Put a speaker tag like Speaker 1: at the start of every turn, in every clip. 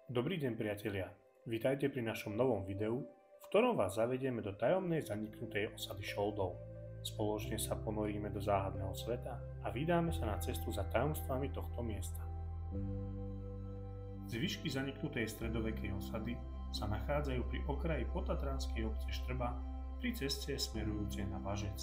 Speaker 1: Dobrý deň priatelia, vítajte pri našom novom videu, v ktorom vás zavedieme do tajomnej zaniknutej osady Šoldov. Spoločne sa ponoríme do záhadného sveta a vydáme sa na cestu za tajomstvami tohto miesta. Zvyšky zaniknutej stredovekej osady sa nachádzajú pri okraji potatranskej obce Štrba pri ceste smerujúcej na Važec.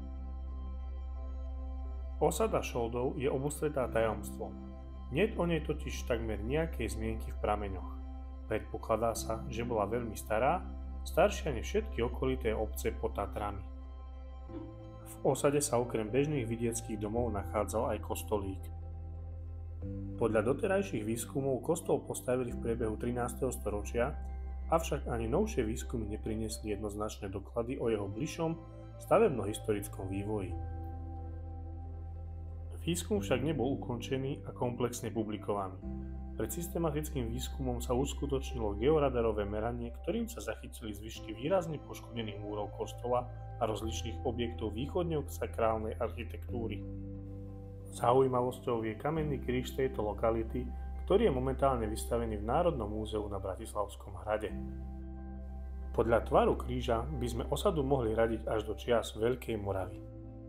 Speaker 1: Osada Šoldov je obustretá tajomstvom. Niet o nej totiž takmer nejakej zmienky v prameňoch. Predpokladá sa, že bola veľmi stará, staršia než všetky okolité obce pod Tatrami. V osade sa okrem bežných vidieckých domov nachádzal aj kostolík. Podľa doterajších výskumov kostol postavili v priebehu 13. storočia, avšak ani novšie výskumy nepriniesli jednoznačné doklady o jeho bližšom stavebno-historickom vývoji. Výskum však nebol ukončený a komplexne publikovaný. Pred systematickým výskumom sa uskutočnilo georadarové meranie, ktorým sa zachytili zvyšky výrazne poškodených múrov kostola a rozličných objektov východne od sakrálnej architektúry. Zaujímavosťou je kamenný kríž tejto lokality, ktorý je momentálne vystavený v Národnom múzeu na Bratislavskom hrade. Podľa tvaru kríža by sme osadu mohli radiť až do čias Veľkej Moravy.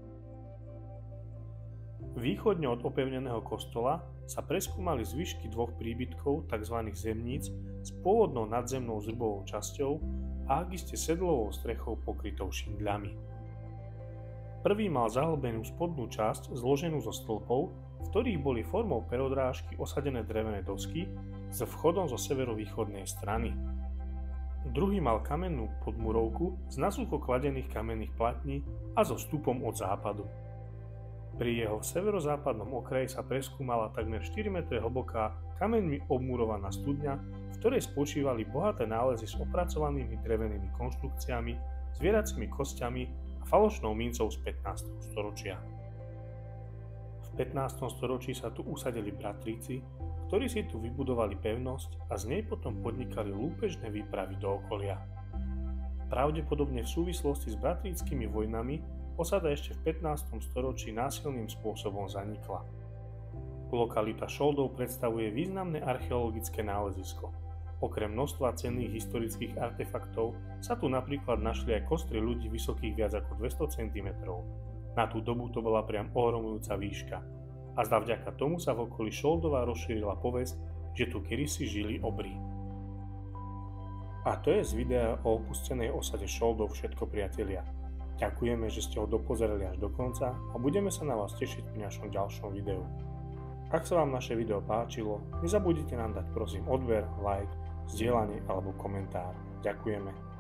Speaker 1: Východne od opevneného kostola sa preskúmali zvyšky dvoch príbytkov tzv. Zemníc s pôvodnou nadzemnou zrubovou časťou a akiste sedlovou strechou pokrytou šindľami. Prvý mal zahlbenú spodnú časť zloženú zo stĺpov, v ktorých boli formou perodrážky osadené drevené dosky s vchodom zo severovýchodnej strany. Druhý mal kamennú podmurovku z nasúko kladených kamenných platní a so vstupom od západu. Pri jeho severozápadnom okraji sa preskúmala takmer 4 m hlboká kameňmi obmurovaná studňa, v ktorej spočívali bohaté nálezy s opracovanými drevenými konštrukciami, zvieracími kostiami a falošnou mincov z 15. storočia. V 15. storočí sa tu usadili bratríci, ktorí si tu vybudovali pevnosť a z nej potom podnikali lúpežné výpravy do okolia. Pravdepodobne v súvislosti s bratríckymi vojnami osada ešte v 15. storočí násilným spôsobom zanikla. Lokalita Šoldov predstavuje významné archeologické nálezisko. Okrem množstva cenných historických artefaktov sa tu napríklad našli aj kostry ľudí vysokých viac ako 200 cm. Na tú dobu to bola priam ohromujúca výška. A zda vďaka tomu sa v okolí Šoldova rozšírila povesť, že tu kedysi žili obry. A to je z videa o opustenej osade Šoldov všetko, priatelia. Ďakujeme, že ste ho dopozerali až do konca a budeme sa na vás tešiť pri našom ďalšom videu. Ak sa vám naše video páčilo, nezabudnite nám dať prosím odber, like, zdieľanie alebo komentár. Ďakujeme.